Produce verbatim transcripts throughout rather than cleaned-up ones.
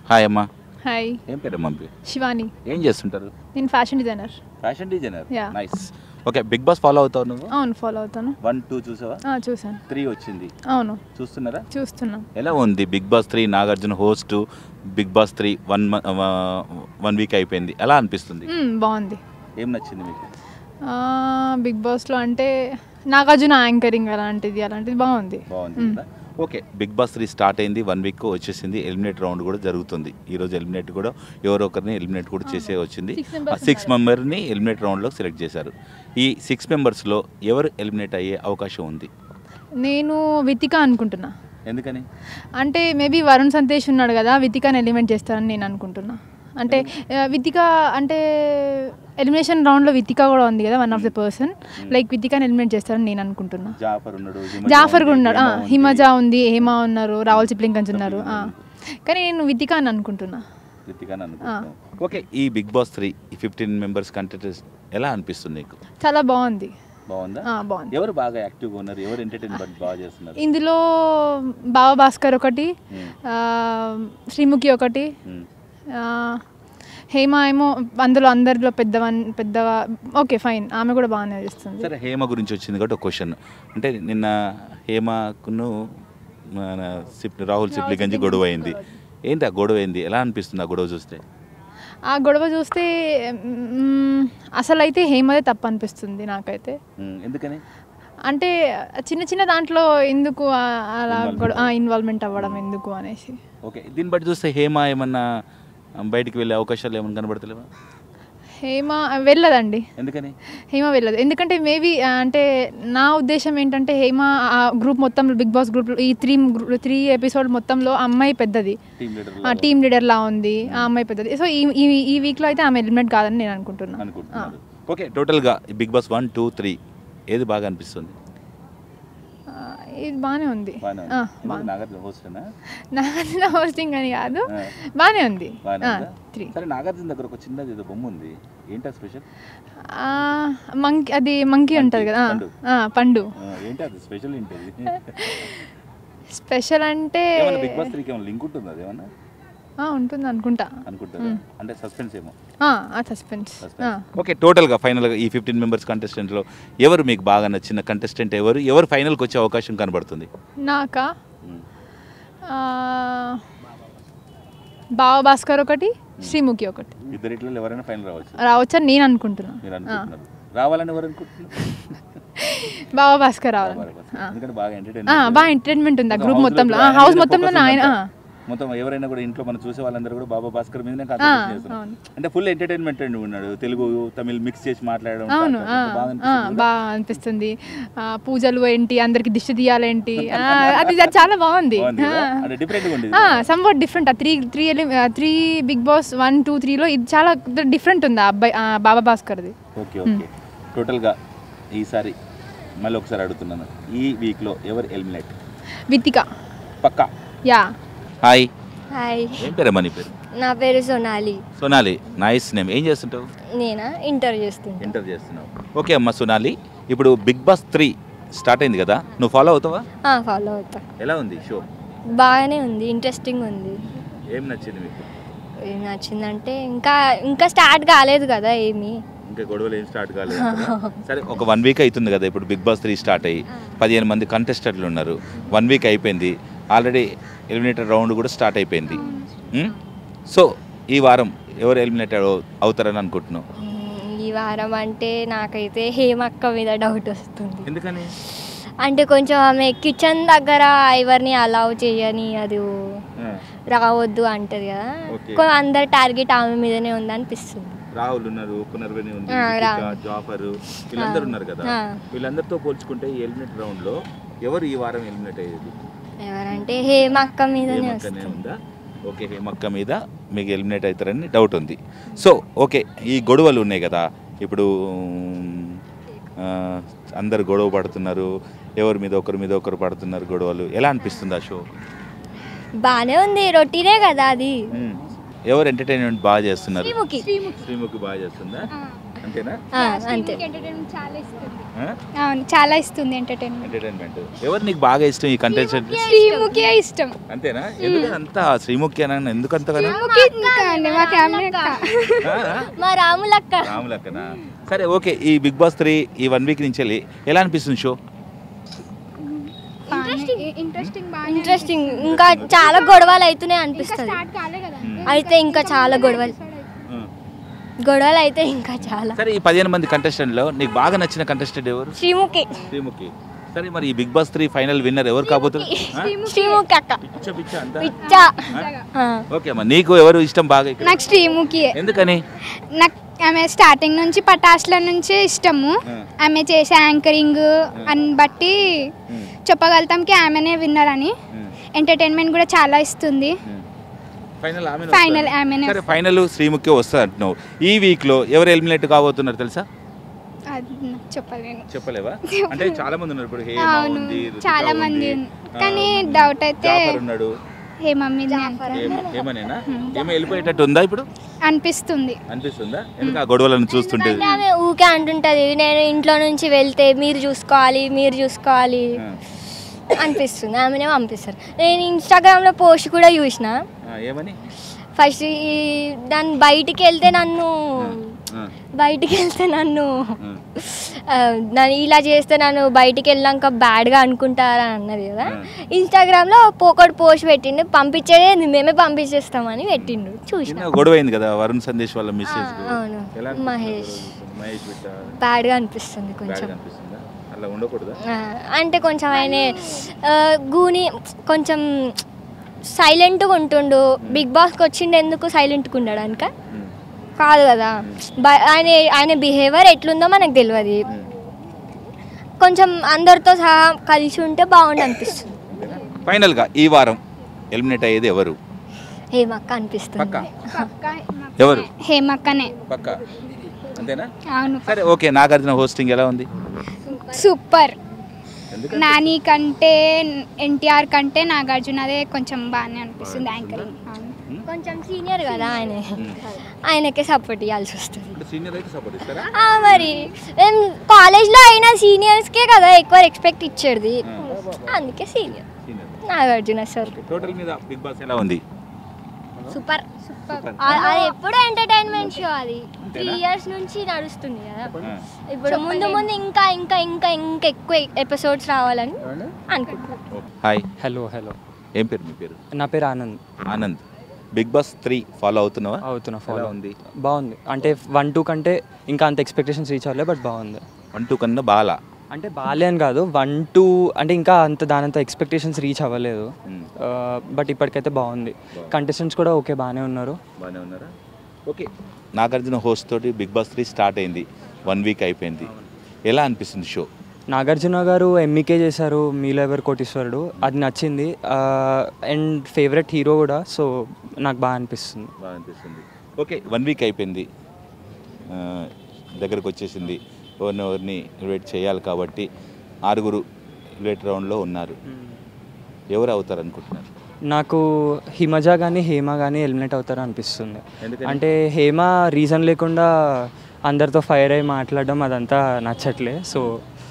Hi అమ్మా. Hi. ఏం పేరు అమ్మా? శివాని. ఏం చేస్తుంటారు? నేను fashion designer. Fashion designer. Yeah. Nice. Okay, Bigg Boss follow అవుతావు నువ్వు? అవును, ఫాలో అవుతాను. వన్ టూ చూసావా? చూసాను. త్రీ వచ్చింది. అవును, చూస్తున్నారా? చూస్తున్నాం. ఎలా ఉంది Bigg Boss three? Nagarjuna host Bigg Boss three one one week అయిపోయింది, ఎలా అనిపిస్తుంది? మ్మ్, బాగుంది. ఏం నచ్చింది మీకు? బిగ్ బాస్లో అంటే నాగార్జున యాంకరింగ్ అలాంటిది అలాంటిది బాగుంది. బాగుంది కదా. Okay, Bigg Boss three start అయింది, వన్ వీక్ వచ్చేసింది, ఎలిమినేట్ రౌండ్ కూడా జరుగుతుంది. ఈరోజు ఎలిమినేట్ కూడా ఎవరో ఒకరిని ఎలిమినేట్ కూడా చేసే వచ్చింది. సిక్స్ మెంబర్ని ఎలిమినేట్ రౌండ్లో సెలెక్ట్ చేశారు. ఈ సిక్స్ మెంబర్స్లో ఎవరు ఎలిమినేట్ అయ్యే అవకాశం ఉంది? నేను వితిక అనుకుంటున్నా. ఎందుకని? అంటే మేబీ వరుణ్ సంతేష్ ఉన్నాడు కదా, వితికాని ఎలిమినేట్ చేస్తారని నేను అనుకుంటున్నా. అంటే వితిక అంటే ఎలిమినేషన్ రౌండ్లో వితిక కూడా ఉంది కదా, one of the person. Like వితికాని ఎలిమినేట్ చేస్తారని నేను అనుకుంటున్నా. జాఫర్ ఉన్నాడు, జాఫర్ కూడా ఉన్నాడు, హిమజా ఉంది, హేమ ఉన్నారు, రాహుల్ సిప్లింగన్స్ ఉన్నారు. కానీ నేను వితిక అని అనుకుంటున్నా. ఓకే, ఈ Bigg Boss three fifteen members contestants ఎలా అనిపిస్తుంది నీకు? చాలా బాగుంది. బాగుందా? బాగుంది. ఎవరు బాగా యాక్టివ్గా ఉన్నారు? ఎవరు ఎంటర్టైన్మెంట్ బాగా చేస్తున్నారు? ఇందులో బావ భాస్కర్ ఒకటి, శ్రీముఖి ఒకటి, హేమ ఏమో అందులో అందరిలో పెద్దవన్ పెద్దగా. ఓకే ఫైన్, ఆమె కూడా బాగానే చేస్తుంది. సరే, హేమ గురించి వచ్చింది కాబట్టి ఒక క్వశ్చన్. అంటే నిన్న హేమకును మన సిప్ రాహుల్ సిప్లిగంజ్ గొడవ అయింది. ఏంటి ఆ గొడవ అయింది? ఎలా అనిపిస్తుంది ఆ గొడవ చూస్తే? ఆ గొడవ చూస్తే అసలు అయితే హేమదే తప్పు అనిపిస్తుంది నాకైతే. ఎందుకని? అంటే చిన్న చిన్న దాంట్లో ఎందుకు అలా గొడవ ఇన్వాల్వ్మెంట్ అవ్వడం ఎందుకు అనేసి. ఓకే, దీన్ని బట్టి చూస్తే హేమ ఏమన్నా బయటికి వెళ్ళే అవకాశాలు ఏమైనా కనబడతలేవా? హేమ వెళ్ళదండి. ఎందుకని హేమ వెళ్ళదు? ఎందుకంటే మేబీ అంటే నా ఉద్దేశం ఏంటంటే హేమ ఆ గ్రూప్ మొత్తంలో, బిగ్ బాస్ గ్రూప్ ఈ త్రీ త్రీ ఎపిసోడ్ మొత్తంలో అమ్మాయి పెద్దది, టీమ్ లీడర్ లా ఉంది, ఆ అమ్మాయి పెద్దది. సో ఈ ఈ వీక్లో అయితే ఆమె ఎలిమినేట్ కాదని నేను అనుకుంటున్నాను. ఓకే, టోటల్గా Bigg Boss one two three ఏది బాగా అనిపిస్తుంది? ఇది బాగానే ఉంది. నాగార్జున హోస్టింగ్ అని కాదు, బాగానే ఉంది. నాగార్జున దగ్గర ఒక చిన్నది ఏదో బొమ్మ ఉంది, ఏంటా స్పెషల్? మంకీ, అది మంకీ ఉంటుంది కదా, పండు. ఏంటి అది స్పెషల్? ఏంటి స్పెషల్ అంటే బిగ్ బాస్ త్రీకి ఏమైనా లింక్ ఉంటుంది? అది ఏమన్నా ఉంటుంది అనుకుంటా. అనుకుంటా అంటే సస్పెన్స్ ఏమో. సస్పెన్స్. ఓకే, టోటల్గా ఫైనల్గా ఈ ఫిఫ్టీన్ మెంబర్స్ కంటెస్టెంట్లో ఎవరు మీకు బాగా నచ్చిన కంటెస్టెంట్? ఎవరు ఎవరు ఫైనల్కి వచ్చే అవకాశం కనబడుతుంది? నాకా బావ భాస్కర్ ఒకటి, శ్రీముఖి ఒకటి. ఇద్దరిట్లో ఎవరైనా ఫైనల్ రావచ్చు రావచ్చు అని నేను అనుకుంటున్నా. రావాలని ఎవరు అనుకుంటున్నారు? బావ భాస్కర్ రావాలని. బాగా ఎంటర్టైన్మెంట్ ఉంది ఆ గ్రూప్ మొత్తంలో, హౌస్ మొత్తంలో. ఆయన మొత్తం ఎవరైనా కూడా ఇంట్లో మనం చూసే వాళ్ళందరూ కూడా బాబా భాస్కర్ మీదనే కాన్సంట్రేట్ చేస్తున్నారు. అంటే ఫుల్ ఎంటర్టైన్మెంట్ అండి ఉన్నాడు, తెలుగు తమిళ్ మిక్స్ చేసి మాట్లాడడం. అవును, బాగా అనిపిస్తుంది. పూజలు ఏంటి, అందరికి దిష్టి తీయాలేంటి, అది చాలా బాగుంది. Somewhat different. ఆ three three three Bigg Boss one two త్రీలో ఇది చాలా డిఫరెంట్ ఉంది ఆ అబ్బాయి బాబా భాస్కర్ది. ఓకే ఓకే, టోటల్గా ఈసారి మళ్ళీ ఒకసారి అడుగుతున్నాను, ఈ వీక్లో ఎవరు ఎలిమినేట్? వితిక పక్కా. యా. హాయ్. హాయ్. ఏం పేరు అమ్మా నీ పేరు? నా పేరు సోనాలి. Sonali, nice name. ఏం చేస్తుంటావు? నేనా ఇంటర్ చేస్తున్నా. ఇంటర్ చేస్తున్నావు. ఓకే అమ్మా సోనాలి, ఇప్పుడు బిగ్ బాస్ త్రీ స్టార్ట్ అయింది కదా, నువ్వు ఫాలో అవుతావా? ఫాలో అవుతా. ఎలా ఉంది షో? బాగానే ఉంది, ఇంట్రెస్టింగ్ ఉంది. ఏం నచ్చింది మీకు? ఏం నచ్చిందంటే ఇంకా ఇంకా స్టార్ట్ కాలేదు కదా, ఏమి ఇంకా గొడవలు ఏం స్టార్ట్ కాలేదు. సరే, ఒక వన్ వీక్ అవుతుంది కదా ఇప్పుడు బిగ్ బాస్ త్రీ స్టార్ట్ అయ్యి, పదిహేను మంది కంటెస్టెంట్లు ఉన్నారు. వన్ వీక్ అయిపోయింది, ఆల్రెడీ ఎలిమినేటర్ రౌండ్ కూడా స్టార్ట్ అయిపోయింది. సో ఈ వారం ఎవరు ఎలిమినేట్ అవుతారని అనుకుంటున్నావు? ఈ వారం అంటే నాకైతే హేమక్క మీద డౌట్ వస్తుంది. ఎందుకని? అంటే కొంచెం ఆమె కిచెన్ దగ్గర ఎవరిని అలౌ చేయని, అది రావద్దు అంటది కదా, అందరు టార్గెట్ ఆమె మీదనే ఉంది అనిపిస్తుంది. రాహుల్ ఉన్నారు, పునర్వని ఉంది, జాఫర్, వీళ్ళందరూ ఉన్నారు కదా, వీళ్ళందరితో పోల్చుకుంటే ఈ ఎలిమినేట్ రౌండ్ లో ఎవరు ఈ వారం ఎలిమినేట్ అయ్యేది? ఎవరంటే హేమక్క మీదనే ఉందా? ఓకే, హేమక్క మీద మీకు ఎలిమినేట్ అవుతారని డౌట్ ఉంది. సో ఓకే, ఈ గొడవలు ఉన్నాయి కదా ఇప్పుడు, అందరు గొడవ పడుతున్నారు, ఎవరి మీద ఒకరి మీద ఒకరు పడుతున్నారు గొడవలు. ఎలా అనిపిస్తుంది ఆ షో? బాగానే ఉంది, రొటీనే కదా అది. ఎవరు ఎంటర్టైన్మెంట్ బాగా చేస్తున్నారు? శ్రీముఖి. శ్రీముఖి బాగా చేస్తుందా? అంతేనా? ఆ, అంతే. ఎంటర్టైన్మెంట్ చాలా ఇస్తుంది. ఆ? అవును, చాలా ఇస్తుంది ఎంటర్టైన్మెంట్. ఎంటర్టైన్మెంట్. ఎవరు నీకు బాగా ఇష్టం ఈ కంటెస్టెంట్? శ్రీముఖి ఇష్టం. అంతేనా? ఎందుకు అంత శ్రీముఖి అని ఎందుకు అంతగా? శ్రీముఖి ఇంకా అండి మా ఫ్యామిలీ అక్క. మా రాములక్క. రాములక్కనా? సరే ఓకే, ఈ బిగ్ బాస్ త్రీ ఈ వన్ వీక్ నుంచి వెళ్ళి ఎలా అనిపిస్తుంది షో? ఇంట్రెస్టింగ్ బాగా ఇంట్రెస్టింగ్. ఇంకా చాలా గొడవలు అవుతున్నాయి అనిపిస్తుంది. స్టార్ట్ కాలే కదా. అయితే ఇంకా చాలా గొడవలు గొడవలు అయితే ఇంకా చాలా. సరే, ఈ పదిహేను మంది కంటెస్టెంట్లో నీకు బాగా నచ్చిన కంటెస్టెంట్ ఎవరు? శ్రీముఖి. శ్రీముఖి. సరే, మరి ఈ Bigg Boss three final winner ఎవరు కాబోతున్నారు? శ్రీముఖి అక్క. పిచ్చ పిచ్చ అంతా. పిచ్చా. ఓకే అమ్మా, నీకు ఎవరు ఇష్టం బాగా ఇక్కడ? నాకు శ్రీముఖి. ఎందుకని? నాకు ఆమె స్టార్టింగ్ నుంచి పటాస్ల నుంచి ఇష్టము. ఆమె చేసే యాంకరింగ్ అని బట్టి చెప్పగలుగుతాంకి ఆమెనే విన్నర్ అని. ఎంటర్టైన్మెంట్ కూడా చాలా ఇస్తుంది. ఫైనల్ ఆమె ఫైనల్ ఆమెనే. సరే, ఫైనల్ శ్రీముఖి వస్తుంది అంటున్నావు. ఈ వీక్ లో ఎవరు ఎలిమినేట్ కాబోతున్నారు తెలుసా? అది నాకు చెప్పలేను. చెప్పలేవా? అంటే చాలా మంది ఉన్నారు ఇప్పుడు. హేమ అవును, ఉంది, రుతిక చాలా ఉంది, మంది. ఆ, కానీ డౌట్ అయితే జాఫర్ ఉన్నాడు. హేమ మీద ఏమ- ఏమనేనా? ఏమో వెళ్ళిపోయేటట్టు ఉందా ఇప్పుడు? అనిపిస్తుంది. అనిపిస్తుందా? ఎందుకు ఆ గొడవలను చూస్తుంటే? అంటే ఆమె ఊకే అంటుంటది, నేను ఇంట్లో నుంచి వెళ్తే మీరు చూసుకోవాలి మీరు చూసుకోవాలి అనిపిస్తుంది. ఆమెనే పంపిస్తారు. నేను ఇన్స్టాగ్రామ్లో పోస్ట్ కూడా చూసిన. ఆ, ఏమని? ఫస్ట్ ఈ దాన్ని బయటికి వెళ్తే నన్ను ఆ, బయటికి వెళ్తే నన్ను ఆ. ఆ, నన్ను ఇలా చేస్తే నన్ను బయటికి వెళ్ళాక బ్యాడ్గా అనుకుంటారా అన్నది కదా. ఇన్స్టాగ్రామ్లో ఒకటి పోస్ట్ పెట్టిండు, పంపించేది మేమే పంపించేస్తామని పెట్టిండు. చూసిన చిన్న గొడవ అయింది కదా వరుణ్ సందేశ్ వాళ్ళ మిస్సెస్. అవును. ఎలా మహేష్ మహేష్ బిడ్డ బ్యాడ్గా అనిపిస్తుంది కొంచెం. బ్యాడ్గా అనిపిస్తుందా? అలా ఉండకూడదా? ఆ, అంటే కొంచెం ఆయన ఆ, గూని కొంచెం సైలెంట్గా ఉంటుండు. బిగ్ బాస్కి వచ్చిండు ఎందుకు సైలెంట్గా ఉండడానిక కాదు కదా. బ- ఆయన ఆయన బిహేవియర్ ఎట్లుందో మనకు తెలియదు. కొంచెం అందరితో సహా కలిసి ఉంటే బాగుండు అనిపిస్తుంది. ఫైనల్ గా ఈ వారం ఎలిమినేట్ అయ్యేది ఎవరు? హేమక్క అనిపిస్తుంది. పక్కా ఎవరు? హేమక్కనే. పక్కా అంతేనా? అవును. సరే ఓకే, నాగార్జున హోస్టింగ్ ఎలా ఉంది? సూపర్. ఎందుకంటే నాని కంటే ఎన్టీఆర్ కంటే నాగార్జునదే కొంచెం బాగానే అనిపిస్తుంది యాంకరింగ్. కొంచెం సీనియర్ కదా ఆయన, ఆయనకే సపోర్ట్ ఇవ్వాల్సి వస్తుంది. సీనియర్ అయితే సపోర్ట్ ఇస్తారా? ఆ, మరి కాలేజ్లో అయినా సీనియర్స్కే కదా ఎక్కువ రెస్పెక్ట్ ఇచ్చేది, అందుకే సీనియర్ నాగార్జున సార్. టోటల్ మీద బిగ్ బాస్ ఎలా ఉంది? సూపర్. అది ఎప్పుడు ఎంటర్టైన్మెంట్ షో. అది త్రీ ఇయర్స్ నుంచి నడుస్తుంది కదా. ఇప్పుడు ముందు ముందు ఇంకా ఇంకా ఇంకా ఇంకా ఎక్కువ ఎపిసోడ్స్ రావాలని అనుకుంటున్నాను. హాయ్. హలో హలో ఏం పేరు మీ పేరు? నా పేరు Anand. Anand. Bigg Boss three follow అవుతున్నావా? అవుతున్నా. ఎలా ఫాలో ఉంది? బాగుంది. అంటే వన్ టూ కంటే ఇంకా అంత ఎక్స్పెక్టేషన్స్ రీచ్ అవ్వలేదు, బట్ బాగుంది. వన్ టూ కన్నా బాగా అంటే బాలే అని కాదు, వన్ టూ అంటే ఇంకా అంత దానంత ఎక్స్పెక్టేషన్స్ రీచ్ అవ్వలేదు, బట్ ఇప్పటికైతే బాగుంది. కంటెస్టెంట్స్ కూడా ఓకే బాగానే ఉన్నారు. బాగానే ఉన్నారా? ఓకే, నాగార్జున హోస్ట్ తోటి బిగ్ బాస్ త్రీ స్టార్ట్ అయింది, వన్ వీక్ అయిపోయింది. ఎలా అనిపిస్తుంది షో? నాగార్జున గారు ఎంఈకే చేశారు, మీలో ఎవరు కోటీశ్వరుడు, అది నచ్చింది. అండ్ ఫేవరెట్ హీరో కూడా, సో నాకు బాగా అనిపిస్తుంది. బాగా అనిపిస్తుంది. ఓకే, వన్ వీక్ అయిపోయింది, ఆ, దగ్గరకు వచ్చేసింది. ఎవరిని ఎవరిని ఎలివేట్ చేయాలి కాబట్టి ఆరుగురు ఎలివేట్ రౌండ్లో ఉన్నారు. ఎవరు అవుతారు అనుకుంటున్నారు? నాకు హిమజ కానీ హేమ కానీ ఎలిమినేట్ అవుతారు అనిపిస్తుంది. ఎందుకని? అంటే హేమ రీజన్ లేకుండా అందరితో ఫైర్ అయ్యి మాట్లాడడం అదంతా నచ్చట్లే. సో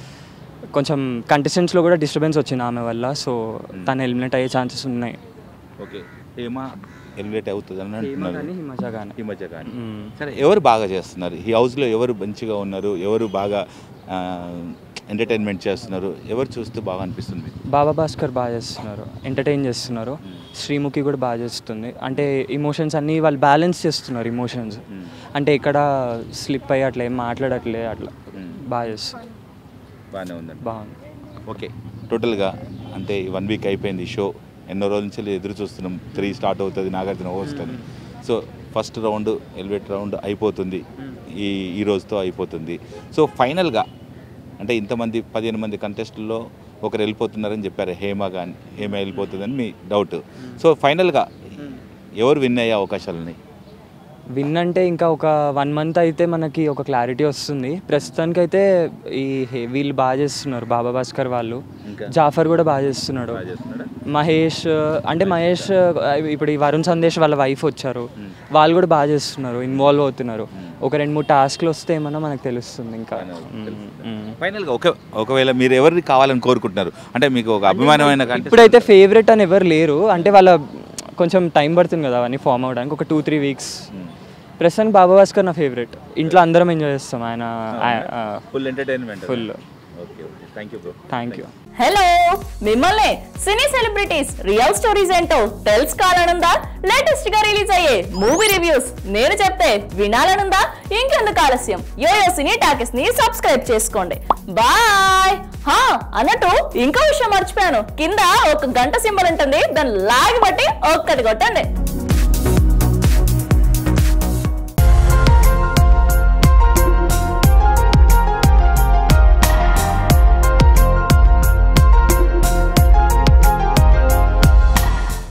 కొంచెం కంటెస్టెంట్స్లో కూడా డిస్టర్బెన్స్ వచ్చింది ఆమె వల్ల, సో తను ఎలిమినేట్ అయ్యే ఛాన్సెస్ ఉన్నాయి. ఓకే, హేమ ఎలివేట్ అవుతుంది అని అంటున్నారు. హిమజ కానీ ఈ మధ్య కానీ సరే, ఎవరు బాగా చేస్తున్నారు ఈ హౌస్లో? ఎవరు మంచిగా ఉన్నారు? ఎవరు బాగా ఎంటర్టైన్మెంట్ చేస్తున్నారు? ఎవరు చూస్తూ బాగా అనిపిస్తుంది? బాబా భాస్కర్ బాగా చేస్తున్నారు, ఎంటర్టైన్ చేస్తున్నారు. శ్రీముఖి కూడా బాగా చేస్తుంది. అంటే ఇమోషన్స్ అన్నీ వాళ్ళు బ్యాలెన్స్ చేస్తున్నారు. ఇమోషన్స్ అంటే ఎక్కడ స్లిప్ అయ్యి అట్లా ఏం మాట్లాడట్లే, అట్లా బాగా చేస్తుంది. బాగానే ఉందండి. బాగుంది. ఓకే, టోటల్గా అంటే వన్ వీక్ అయిపోయింది షో. ఎన్నో రోజుల నుంచి ఎదురు చూస్తున్నాం, త్రీ స్టార్ట్ అవుతుంది నాగార్జున హోస్ట్ అని. So first round elevate round అయిపోతుంది, ఈ ఈ రోజుతో అయిపోతుంది. సో ఫైనల్గా అంటే ఇంతమంది పదిహేను మంది కంటెస్టుల్లో ఒకరు వెళ్ళిపోతున్నారని చెప్పారు, హేమ కానీ హేమ వెళ్ళిపోతుందని మీ డౌట్. సో ఫైనల్గా ఎవరు విన్ అయ్యే అవకాశాలు ఉన్నాయి? విన్ అంటే ఇంకా ఒక వన్ మంత్ అయితే మనకి ఒక క్లారిటీ వస్తుంది. ప్రస్తుతానికి అయితే ఈ వీళ్ళు బాగా చేస్తున్నారు, బాబా భాస్కర్ వాళ్ళు, జాఫర్ కూడా బాగా చేస్తున్నాడు. మహేష్ అంటే మహేష్ ఇప్పుడు ఈ వరుణ్ సందేశ్ వాళ్ళ వైఫ్ వచ్చారు, వాళ్ళు కూడా బాగా చేస్తున్నారు, ఇన్వాల్వ్ అవుతున్నారు. ఒక రెండు మూడు టాస్క్లు వస్తే ఏమన్నా మనకు తెలుస్తుంది ఇంకా. ఫైనల్గా ఒక ఒకవేళ మీరు ఎవరిని కావాలని కోరుకుంటున్నారు అంటే మీకు ఒక అభిమానమైన ఇప్పుడైతే ఫేవరెట్ అని ఎవరు లేరు, అంటే వాళ్ళ కొంచెం టైం పడుతుంది కదా అవన్నీ ఫామ్ అవ్వడానికి, ఒక టూ త్రీ వీక్స్. ప్రస్తుతానికి బాబా భాస్కర్ నా ఫేవరెట్, ఇంట్లో అందరం ఎంజాయ్ చేస్తాం ఆయన full entertainment full. Okay okay thank you bro. Thank you. Hello, మిమ్మల్ని సినీ సెలబ్రిటీస్ రియల్ స్టోరీస్ ఏంటో తెలుసుకోవాలనుందా? లేటెస్ట్ గా రిలీజ్ అయ్యే మూవీ రివ్యూస్ నేను చెప్తే వినాలనుందా? ఇంకెందుకు ఆలస్యం, యోయో సినీ టాకీస్ ని సబ్స్క్రైబ్ చేసుకోండి. బాయ్. హా అన్నట్టు ఇంకో విషయం మర్చిపోయాను, కింద ఒక గంట సింబల్ ఉంటుంది, దాన్ని లాగి బట్టి ఒక్కటి కొట్టండి.